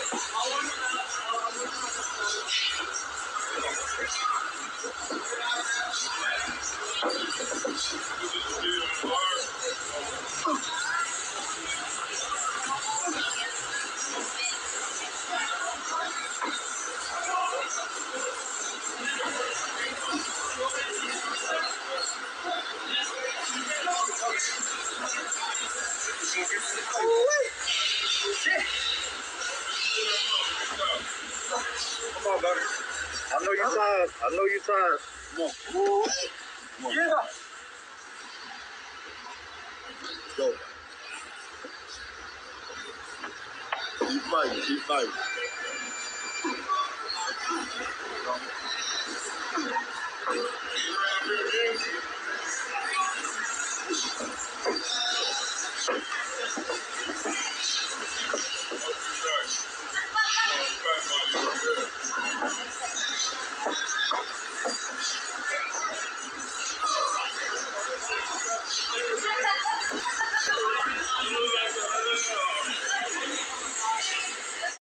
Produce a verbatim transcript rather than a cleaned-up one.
Come on, buddy. I know you're tired. I know you're tired. Come on. Come on. Yeah. Go. Keep fighting. Keep fighting. You